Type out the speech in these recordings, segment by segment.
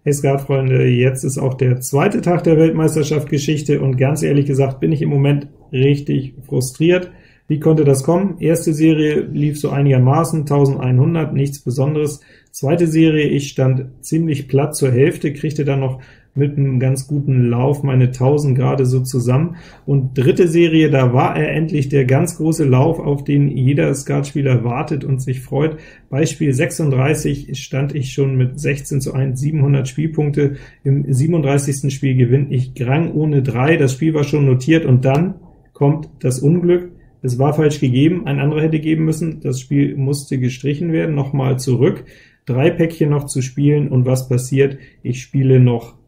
Hey Skatfreunde, jetzt ist auch der zweite Tag der Weltmeisterschaft-Geschichte und ganz ehrlich gesagt bin ich im Moment richtig frustriert. Wie konnte das kommen? Erste Serie lief so einigermaßen, 1100, nichts Besonderes. Zweite Serie, ich stand ziemlich platt zur Hälfte, kriegte dann noch mit einem ganz guten Lauf meine 1000 gerade so zusammen. Und dritte Serie, da war er endlich, der ganz große Lauf, auf den jeder Skatspieler wartet und sich freut. Bei Spiel 36 stand ich schon mit 16:1, 700 Spielpunkte. Im 37. Spiel gewinne ich Grang ohne 3, das Spiel war schon notiert, und dann kommt das Unglück. Es war falsch gegeben, ein anderer hätte geben müssen, das Spiel musste gestrichen werden, nochmal zurück, 3 Päckchen noch zu spielen, und was passiert? Ich spiele noch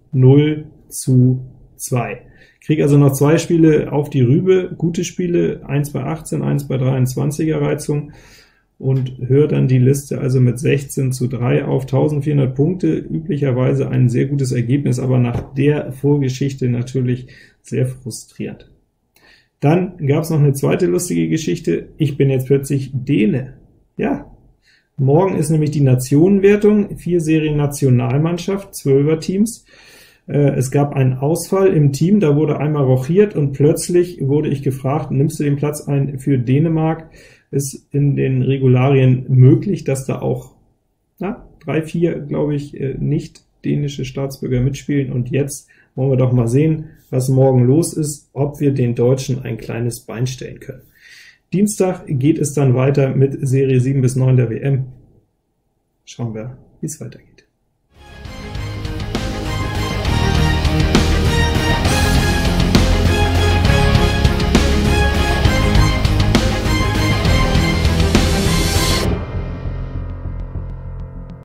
0:2. Kriege also noch 2 Spiele auf die Rübe, gute Spiele, 1 bei 18, 1 bei 23er Reizung, und höre dann die Liste also mit 16:3 auf, 1400 Punkte, üblicherweise ein sehr gutes Ergebnis, aber nach der Vorgeschichte natürlich sehr frustrierend. Dann gab es noch eine zweite lustige Geschichte, ich bin jetzt plötzlich Däne. Ja, morgen ist nämlich die Nationenwertung, 4 Serien Nationalmannschaft, 12er Teams. Es gab einen Ausfall im Team, da wurde einmal rochiert, und plötzlich wurde ich gefragt, nimmst du den Platz ein für Dänemark? Ist in den Regularien möglich, dass da auch 3, 4, glaube ich, nicht dänische Staatsbürger mitspielen, und jetzt wollen wir doch mal sehen, was morgen los ist, ob wir den Deutschen ein kleines Bein stellen können. Dienstag geht es dann weiter mit Serie 7 bis 9 der WM. Schauen wir, wie es weitergeht.